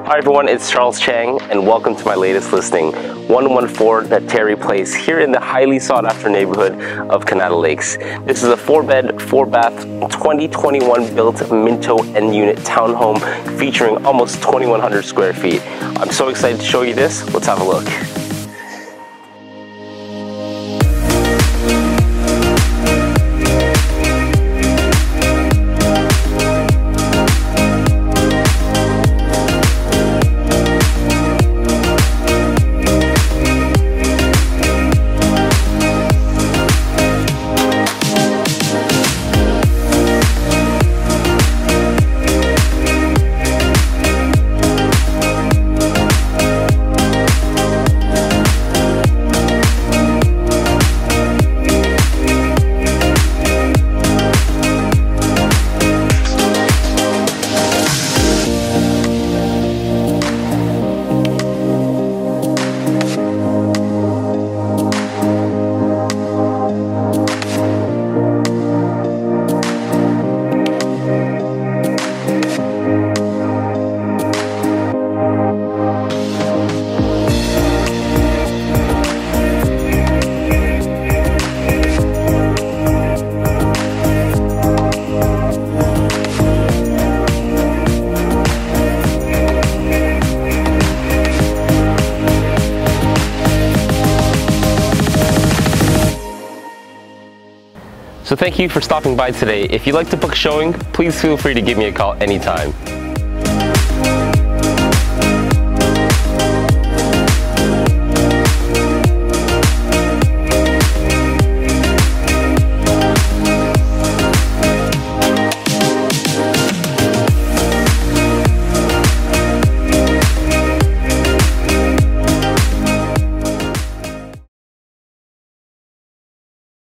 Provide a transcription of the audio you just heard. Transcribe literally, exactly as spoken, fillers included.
Hi everyone, it's Charles Chang and welcome to my latest listing, one one four Natare Place here in the highly sought after neighborhood of Kanata Lakes. This is a four bed, four bath, twenty twenty-one built Minto End unit townhome featuring almost twenty-one hundred square feet. I'm so excited to show you this. Let's have a look. So thank you for stopping by today. If you'd like to book a showing, please feel free to give me a call anytime.